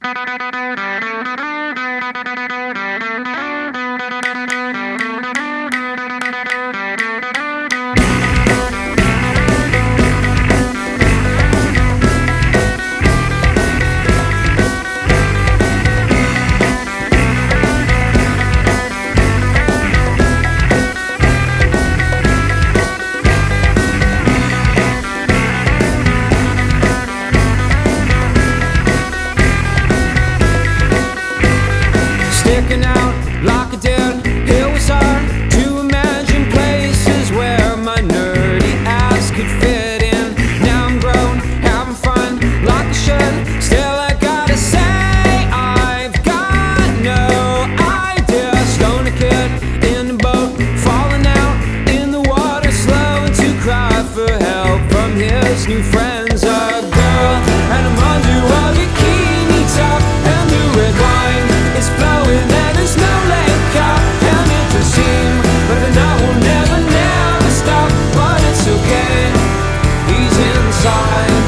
Sticking out like a dead, it was hard to imagine places where my nerdy ass could fit in. Now I'm grown, having fun like I should. Still I gotta say I've got no idea. Stoner kid in the boat, falling out in the water, slowing to cry for help from his new friends. A girl and I'm under a bikini top, and the red wine is flowing and there's no lake out. And it does seem like the night will never, never stop, but it's okay, he's inside.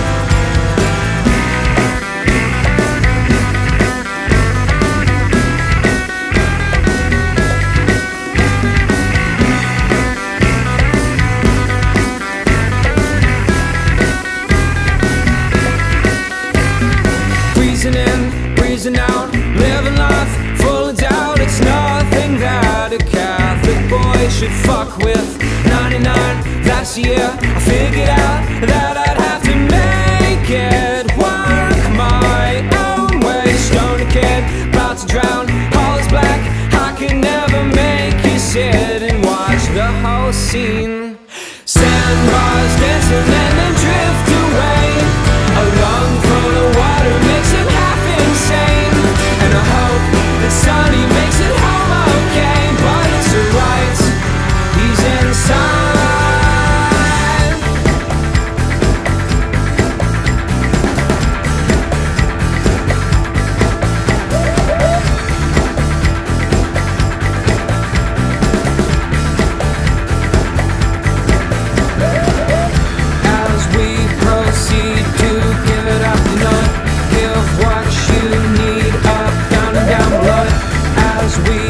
Breezing in, breezing out, living life full of doubt. It's nothing that a Catholic boy should fuck with. 99, last year I figured out that I'd have to make it work my own way. Stoner kid, about to drown, all is black. I can never make you sit and watch the whole scene. Sandbars dancing and then drift away. A lung full of water makes him half insane, and I hope that Sonny makes it home okay, but it's alright, he's inside. As we proceed to give it up, you know, give what you need, up, down and down blood. As we